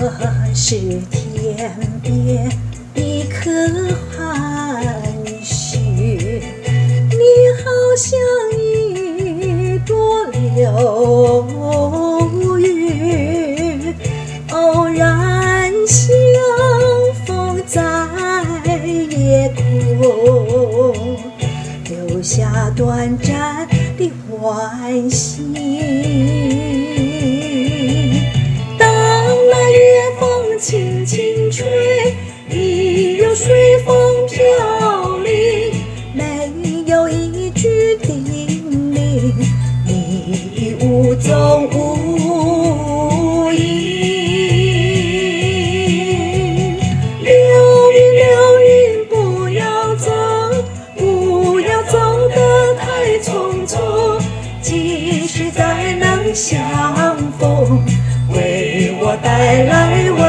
是天边一颗寒絮，你好像一朵流云，偶然相逢在夜空，留下短暂的惋惜。轻轻吹，你有随风飘零，没有一句叮咛，你无踪无影。流云流云不要走，不要走得太匆匆，即使再能相逢，为我带来